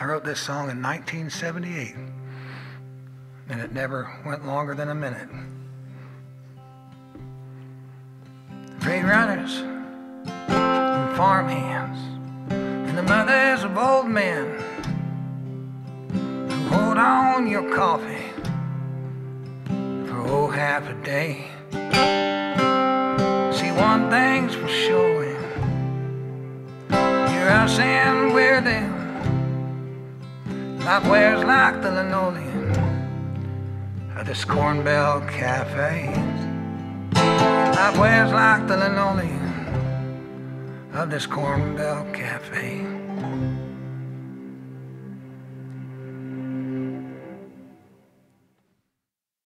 I wrote this song in 1978, and it never went longer than a minute. Freight runners and farm hands and the mothers of old men who hold on your coffee for half a day. See, one thing's for sure, you're us and we're them. Life wears like the linoleum of this Corn Belt Cafe. Life wears like the linoleum of this Corn Belt Cafe.